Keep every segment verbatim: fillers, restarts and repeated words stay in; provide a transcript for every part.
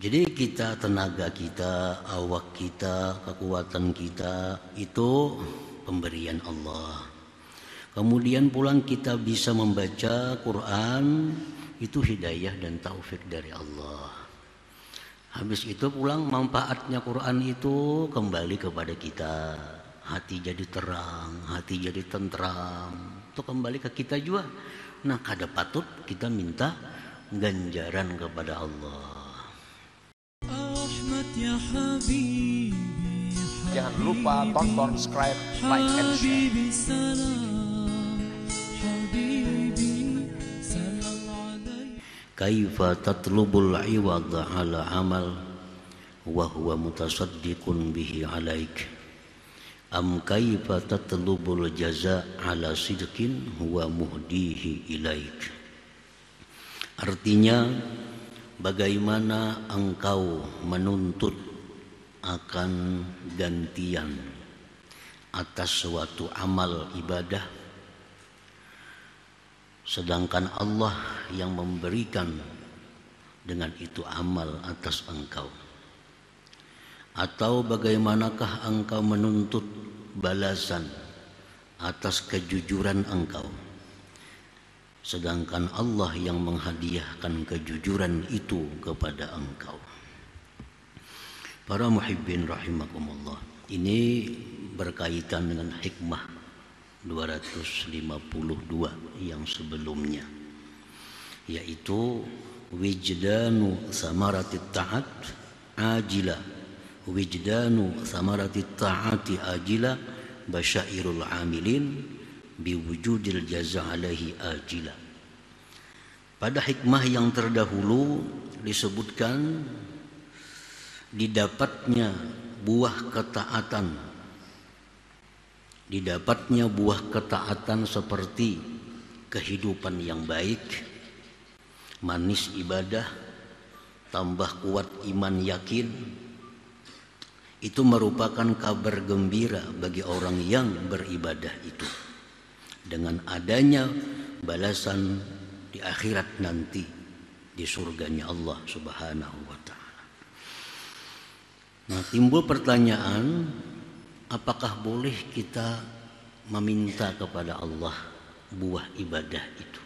Jadi kita, tenaga kita, awak kita, kekuatan kita itu pemberian Allah. Kemudian pulang kita bisa membaca Quran, itu hidayah dan taufik dari Allah. Habis itu pulang manfaatnya Quran itu kembali kepada kita. Hati jadi terang, hati jadi tentram. Itu kembali ke kita juga. Nah, kada patut kita minta ganjaran kepada Allah. Jangan lupa tonton, subscribe, like, and share. Kaifa tatlubul iwadha ala amal wa huwa mutasaddiqun bihi alaik, am kaifa tatlubul jaza ala sidqin huwa muhdihi ilaik. Artinya, bagaimana engkau menuntut akan gantian atas suatu amal ibadah, sedangkan Allah yang memberikan dengan itu amal atas engkau? Atau bagaimanakah engkau menuntut balasan atas kejujuran engkau, sedangkan Allah yang menghadiahkan kejujuran itu kepada engkau? Para muhibbin rahimakumullah, ini berkaitan dengan hikmah dua ratus lima puluh dua yang sebelumnya, yaitu wijdanu samaratit ta'at ajila, wijdanu samaratit ta'ati ajila basyairul amilin biwujudil jaza alaihi ajila. Pada hikmah yang terdahulu disebutkan didapatnya buah ketaatan, didapatnya buah ketaatan seperti kehidupan yang baik, manis ibadah, tambah kuat iman yakin. Itu merupakan kabar gembira bagi orang yang beribadah itu, dengan adanya balasan di akhirat nanti di surganya Allah Subhanahu wa ta'ala. Nah, timbul pertanyaan, apakah boleh kita meminta kepada Allah buah ibadah itu?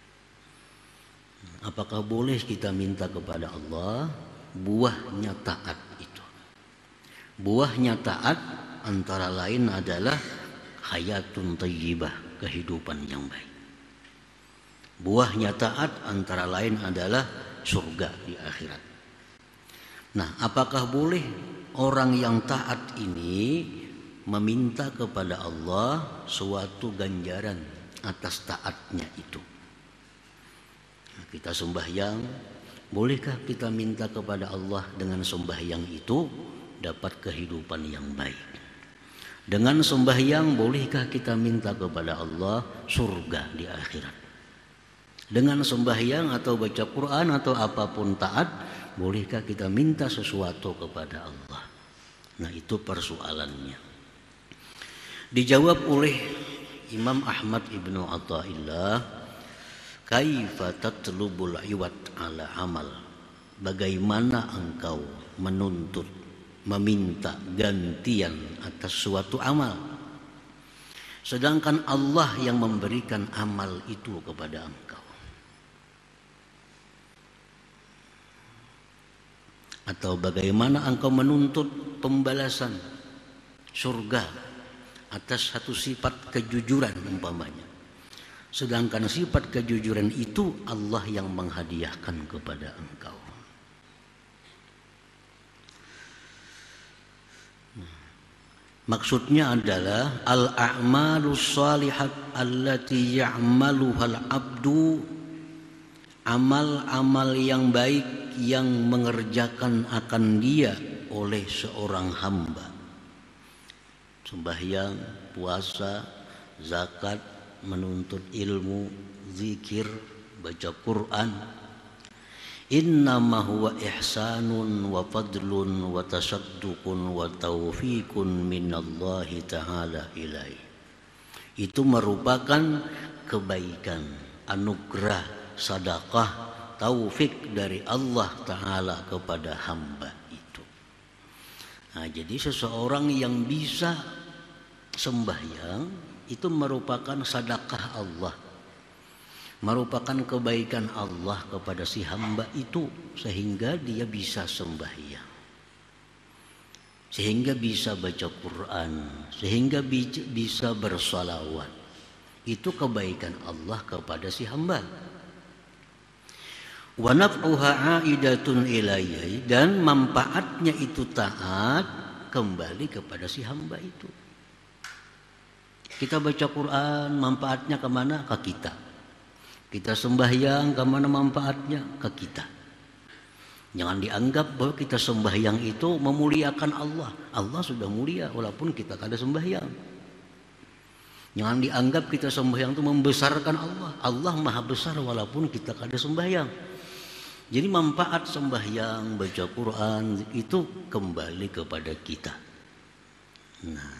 Apakah boleh kita minta kepada Allah buahnya taat itu? Buahnya taat antara lain adalah hayatun thayyibah, kehidupan yang baik. Buahnya taat antara lain adalah surga di akhirat. Nah, apakah boleh orang yang taat ini meminta kepada Allah suatu ganjaran atas taatnya itu? Nah, kita sembahyang, bolehkah kita minta kepada Allah dengan sembahyang itu dapat kehidupan yang baik? Dengan sembahyang, bolehkah kita minta kepada Allah surga di akhirat? Dengan sembahyang atau baca Quran atau apapun taat, bolehkah kita minta sesuatu kepada Allah? Nah, itu persoalannya. Dijawab oleh Imam Ahmad ibnu Athaillah, kaifa tatlubul iwad ala amal, bagaimana engkau menuntut, meminta gantian atas suatu amal, sedangkan Allah yang memberikan amal itu kepada engkau? Atau bagaimana engkau menuntut pembalasan surga atas satu sifat kejujuran umpamanya, sedangkan sifat kejujuran itu Allah yang menghadiahkan kepada engkau? Maksudnya adalah al-a'malus shalihat allati ya'maluhal abdu, amal-amal yang baik yang mengerjakan akan dia oleh seorang hamba. Sembahyang, puasa, zakat, menuntut ilmu, zikir, baca Quran. Innama huwa ihsanun wa fadlun wa tasadduqun wa taufiqun minallahi ta'ala ilaih. Itu merupakan kebaikan, anugerah, sedekah, taufik dari Allah Ta'ala kepada hamba itu. Nah, jadi seseorang yang bisa sembahyang itu merupakan sedekah Allah, merupakan kebaikan Allah kepada si hamba itu, sehingga dia bisa sembahyang, sehingga bisa baca Quran, sehingga bisa bersalawat. Itu kebaikan Allah kepada si hamba. Wa naf'uha 'aidatun ilayhi, dan manfaatnya itu taat kembali kepada si hamba itu. Kita baca Quran, manfaatnya kemana? Ke kita. Kita sembahyang, kemana manfaatnya? Ke kita. Jangan dianggap bahwa kita sembahyang itu memuliakan Allah. Allah sudah mulia walaupun kita kada sembahyang. Jangan dianggap kita sembahyang itu membesarkan Allah. Allah maha besar walaupun kita kada sembahyang. Jadi manfaat sembahyang, baca Quran itu kembali kepada kita. Nah,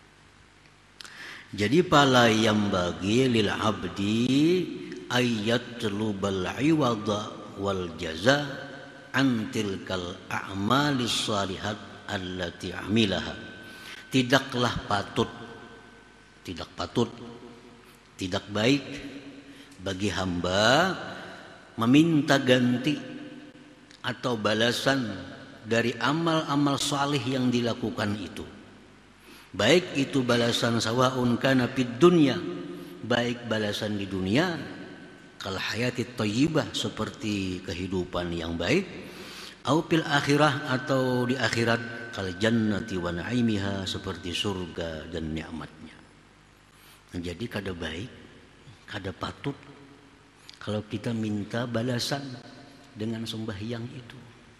jadi pala yang bagi lil abdi ayat lubal iwada wal jaza antilkal a'malis salihat allati amilaha. Tidaklah patut tidak patut tidak baik bagi hamba meminta ganti atau balasan dari amal-amal salih yang dilakukan itu, baik itu balasan sawaun kana fid dunya, baik balasan di dunia kal hayati thayyibah, seperti kehidupan yang baik, au fil akhirah, atau di akhirat kal jannati wa naimiha, seperti surga dan nikmatnya. Nah, jadi kada baik, kada patut kalau kita minta balasan dengan sembahyang itu.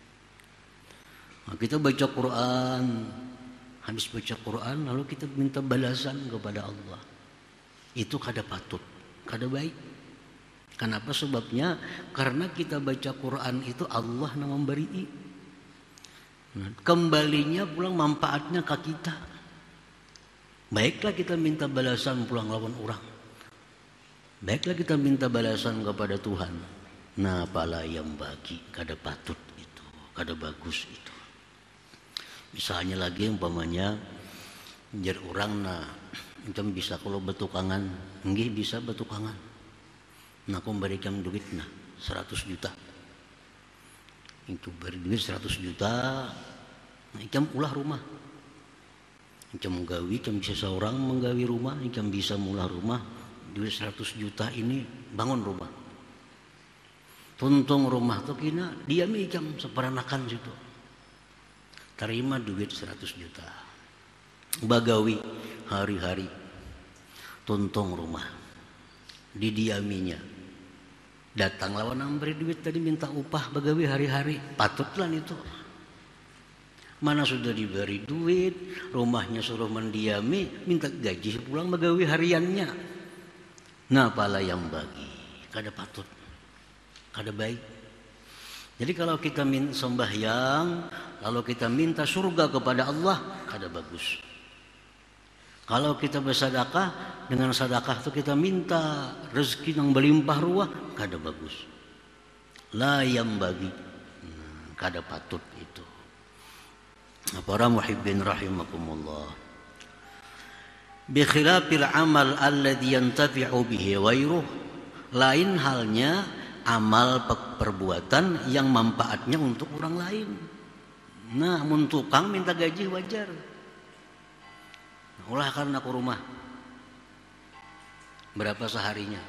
Nah, kita baca Quran, habis baca Quran lalu kita minta balasan kepada Allah. Itu kada patut, kada baik. Kenapa? Sebabnya karena kita baca Quran itu Allah yang memberi. Nah, kembalinya pulang manfaatnya ke kita. Baiklah kita minta balasan pulang lawan orang. Baiklah kita minta balasan kepada Tuhan. Nah, pala yang bagi kada patut itu, kada bagus itu. Misalnya lagi umpamanya jar orang nah macam bisa kalau betukangan, nggih bisa betukangan. Nah, aku memberikan duit nah seratus juta. Itu beri duit seratus juta. Nah, ikam ulah rumah. Ikam menggawi, ikam bisa seorang menggawi rumah, ikam bisa mulah rumah, duit seratus juta ini bangun rumah. Tuntung rumah tu kina diami ikam seperanakan situ. Terima duit seratus juta. Bagawi hari-hari tuntung rumah. Didiaminya. Datang lawan memberi duit tadi minta upah bagawi hari-hari, patutlah itu. Mana sudah diberi duit, rumahnya suruh mendiami, minta gaji pulang bagawi hariannya. Nah, pala yang bagi, kada patut, kada baik. Jadi kalau kita minta sembahyang, lalu kita minta surga kepada Allah, kada bagus. Kalau kita bersedekah, dengan sedekah itu kita minta rezeki yang berlimpah ruah, kada bagus. La yang bagi, hmm, kada patut itu. Para muhibbin rahimakumullah, bi khilafil amal alladhi yantafi'u bihi ghairuh, lain halnya amal perbuatan yang manfaatnya untuk orang lain. Nah, mun tukang minta gaji wajar. Ulah karena aku rumah berapa seharinya,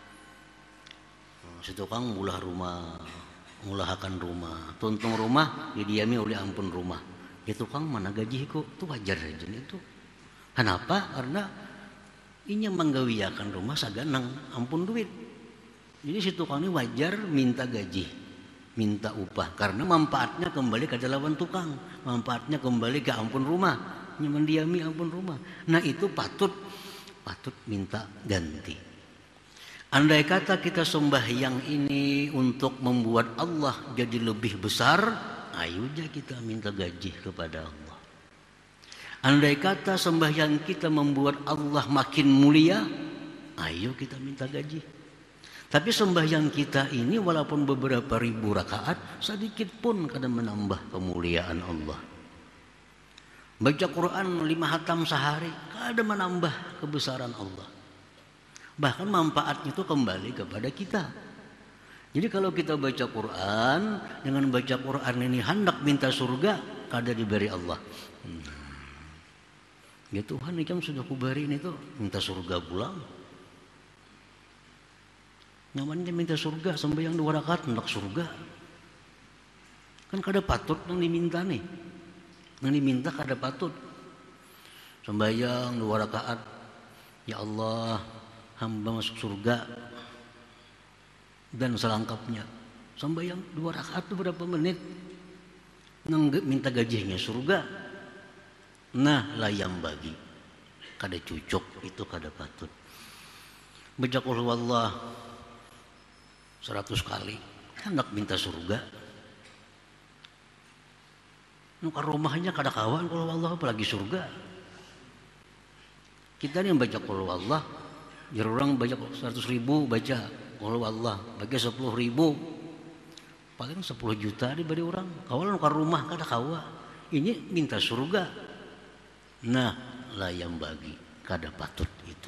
si tukang ulah rumah, ngulahkan rumah, tuntung rumah didiami oleh ampun rumah. Ya tukang mana gajiku, itu wajar saja itu. Kenapa? Karena ini menggawiakan rumah saganang ampun duit. Jadi si tukang ini wajar minta gaji, minta upah, karena manfaatnya kembali ke lawan tukang, manfaatnya kembali ke ampun rumah, mendiami ampun rumah. Nah, itu patut patut minta ganti. Andai kata kita sembahyang ini untuk membuat Allah jadi lebih besar, ayo aja kita minta gaji kepada Allah. Andai kata sembahyang kita membuat Allah makin mulia, ayo kita minta gaji. Tapi sembahyang kita ini walaupun beberapa ribu rakaat, sedikit pun kadang menambah kemuliaan Allah. Baca Quran lima hatam sehari, kadang menambah kebesaran Allah. Bahkan manfaatnya itu kembali kepada kita. Jadi kalau kita baca Quran, dengan baca Quran ini hendak minta surga, kadang diberi Allah. Hmm. Ya Tuhan, ini kan sudah kubari ini tuh, minta surga pulang. Namanya minta surga, sembahyang dua rakaat hendak surga. Kan kada patut yang diminta nih. Yang diminta kada patut. Sembahyang dua rakaat, ya Allah, hamba masuk surga. Dan selengkapnya. Sembahyang dua rakaat itu berapa menit? Nang minta gajinya surga. Nah, layam bagi. Kada cucuk, itu kada patut. Baca qul huwallah seratus kali, hendak minta surga. Nuka rumahnya kada kawan kalau Allah, apalagi surga. Kita nih yang baca qul huwallah, jadi orang baca seratus ribu baca qul huwallah, bagi sepuluh ribu, paling sepuluh juta diberi orang. Kawan nuka rumah kada kawa, ini minta surga. Nah, layam bagi, kada patut itu,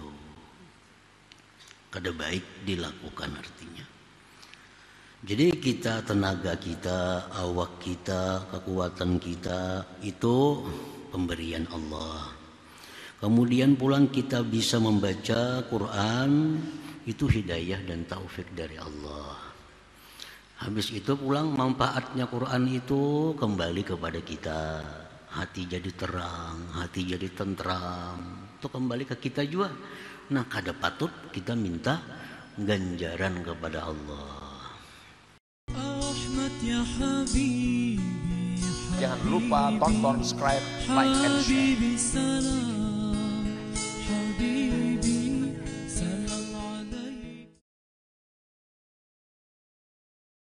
kada baik dilakukan artinya. Jadi kita, tenaga kita, awak kita, kekuatan kita itu pemberian Allah. Kemudian pulang kita bisa membaca Quran, itu hidayah dan taufik dari Allah. Habis itu pulang manfaatnya Quran itu kembali kepada kita. Hati jadi terang, hati jadi tentram, itu kembali ke kita juga. Nah, kada patut kita minta ganjaran kepada Allah. Jangan lupa tonton, subscribe, like, and share.